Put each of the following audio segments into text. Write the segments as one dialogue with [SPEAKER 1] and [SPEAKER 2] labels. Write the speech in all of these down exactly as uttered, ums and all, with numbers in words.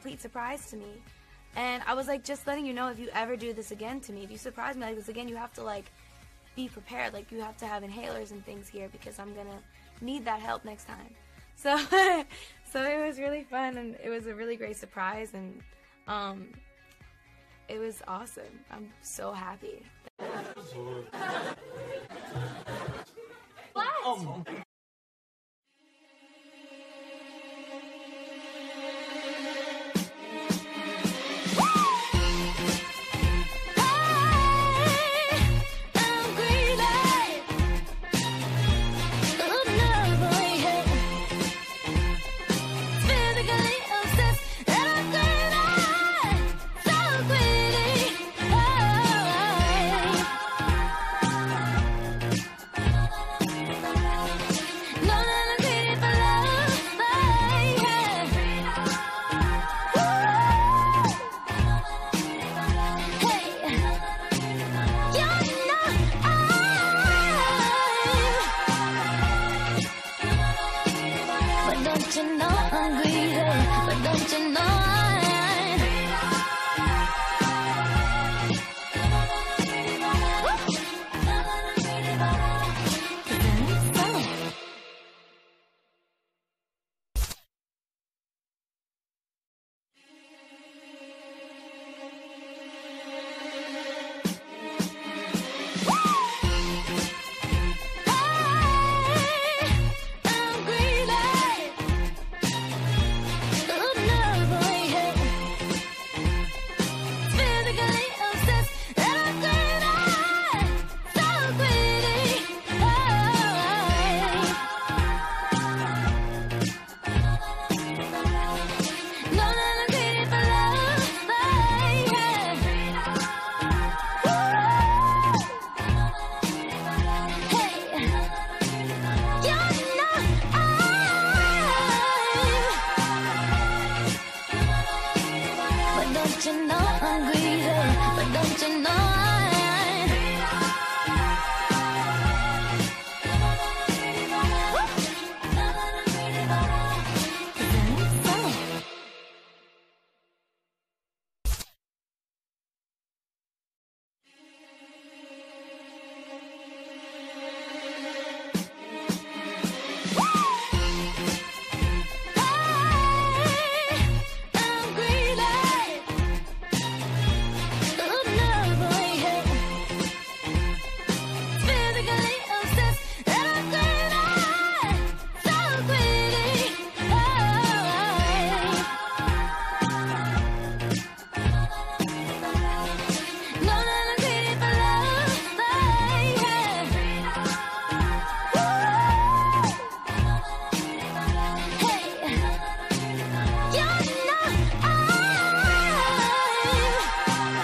[SPEAKER 1] complete surprise to me. And I was like, just letting you know, if you ever do this again to me, if you surprise me like this again, you have to like be prepared. Like, you have to have inhalers and things here because I'm gonna need that help next time. So, so it was really fun, and it was a really great surprise, and um, it was awesome. I'm so happy. What? Um.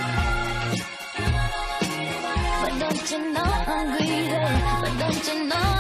[SPEAKER 2] Don't you know I'm greedy? But don't you know